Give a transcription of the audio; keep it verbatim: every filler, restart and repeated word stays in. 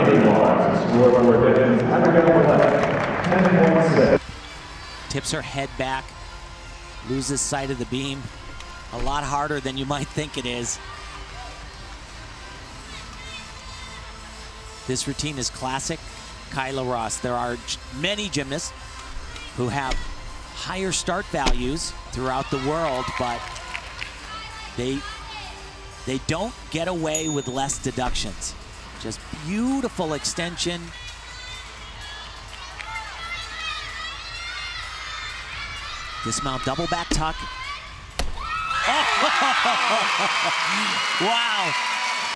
Tips her head back, loses sight of the beam. A lot harder than you might think it is. This routine is classic Kyla Ross. There are many gymnasts who have higher start values throughout the world, but they, they don't get away with less deductions. Just beautiful extension. Dismount double back tuck. Oh. Wow.